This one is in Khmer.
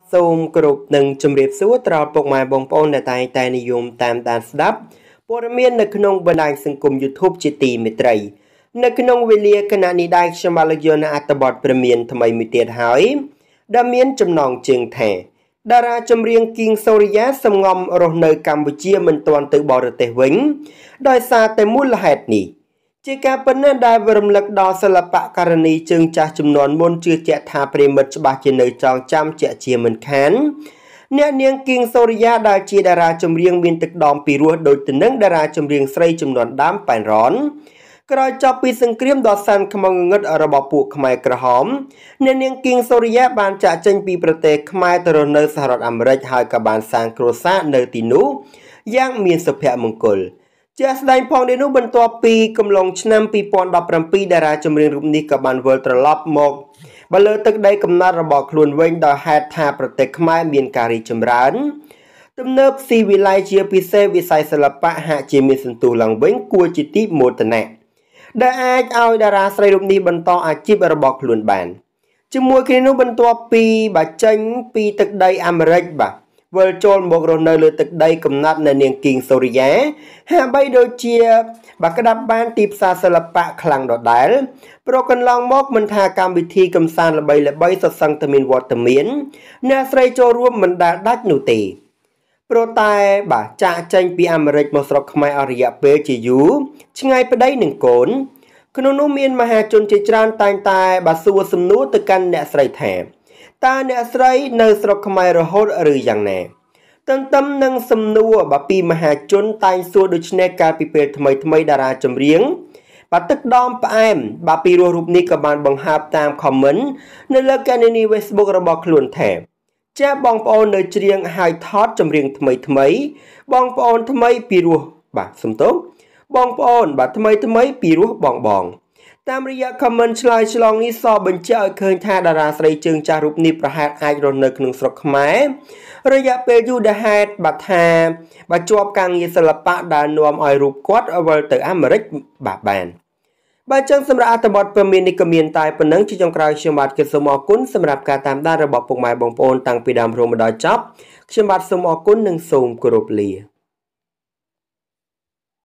សូមគោរពនិងជម្រាបសួរដល់ពុកម៉ែបងប្អូនដែលតែងតែនិយមតាមដានស្ដាប់ព័ត៌មាននៅក្នុងបណ្ដាញសង្គម YouTube ជាទីមេត្រីនៅក្នុងវេលាគណៈនេះដែរខ្ញុំបានលើកយកនៅអត្ថបទព្រមានថ្មីមួយទៀតហើយដែលមានចំណងជើងថាតារាចម្រៀង King Sorya សម្ងំរស់នៅកម្ពុជាមិនទាន់ទៅបរទេសវិញដោយសារតែមូលហេតុនេះជាការប៉ុណ្ណេះដែលរំលឹកដល់សិល្បករនីជើងចាស់ចំនួនមុនជឿជាក់ថាប្រិមិត្តច្បាស់ជានៅចងចាំជាក់ជាមិនខានអ្នកនាង King Sorya ដែលជាតារាចម្រៀងមានទឹកដមពីរោះដូចទៅនឹងតារាចម្រៀងស្រីចំនួនដើមប៉ែនរ៉នក្រោយចប់ពីសង្គ្រាមដ៏សែនខ្មៅងងឹតរបស់ពួកខ្មែរក្រហមអ្នកនាង King Sorya បានចាក់ចេញពីប្រទេសខ្មែរទៅរស់នៅសហរដ្ឋអាមេរិកហើយក៏បានសាងគ្រួសារនៅទីនោះយ៉ាងមានសុភមង្គលជាស្ដែងផងនេះនោះបន្ទាប់ពីកំឡុងឆ្នាំ2017តារាចម្រៀងរូបនេះក៏បានវិលត្រឡប់មកបើលើទឹកដីកំណត់របស់ខ្លួនវិញដោយហេតុថាប្រទេសខ្មែរមានការរីកចម្រើនទំនើបស៊ីវិល័យជាពិសេសវិស័យសិល្បៈហាក់ជាមានសន្ទុះឡើងវិញគួរជាទីមោទនៈដែលអាចឲ្យតារាស្រីរូបនេះបន្តអាជីពរបស់ខ្លួនបានជាមួយគ្នានោះបន្ទាប់ពីចេញពីទឹកដីអាមេរិកវិលចូលមករស់នៅលើទឹកដីកំណត់នៅនាង King Sorya ហាក់បីដូចជាក្តាប់បានទីផ្សារសិល្បៈខ្លាំងដដែលព្រោះកន្លងមកមិនថាកម្មវិធីកំសាន្តល្បីៗសុទ្ធសឹងតែមានវត្តមានអ្នកស្រីចូលរួមមិនដែលដាច់នោះទេព្រោះតែចាក់ចេញពីអាមេរិកមកស្រុកខ្មែរអស់រយៈពេលជាយូរឆ្ងាយប្តីនឹងកូនក្នុងនោះមានមហាជនជាច្រើនតែងតែសួរសំណួរទៅកាន់អ្នកស្រីថាតើអ្នកស្រីនៅស្រុកខ្មែររហូតឬយ៉ាងណាទន្ទឹមនឹងសំណួរពីមហាជនតែងសួរដូចនេះកាលពីពេលថ្មីតារាចម្រៀងទឹកដមផ្អែមពីរោះរូបនេះក៏បានបង្ហើបតាម comment នៅលើកណនី Facebook របស់ខ្លួនថាចាបងប្អូននៅច្រៀងហើយថតចម្រៀងថ្មីបងប្អូនថ្មីពីរោះសំទោសបងប្អូនថ្មីពីរោះបងតាមរយៈ comment ឆ្លើយឆ្លងនេះសបញ្ជាក់ឲ្យឃើញថាតារាស្រីជើងចាស់រូបនេះប្រហែលអាចរស់នៅក្នុងស្រុកខ្មែររយៈពេលយូរដែលហេតុថាជាប់ការងារសិល្បៈដែលនាំឲ្យរូបគាត់វិលទៅអាមេរិកបានចឹងសម្រាប់អត្ថបទព្រមាននេះក៏មានតែប៉ុណ្្នឹងជាចុងក្រោយខ្ញុំបាទសូមអរគុណសម្រាប់ការតាមដានរបស់ពុកម៉ែបងប្អូនតាំងពីដើមរហូតមកដល់ចប់ខ្ញុំបាទសូមអរគុណនិងសូមគោរពលា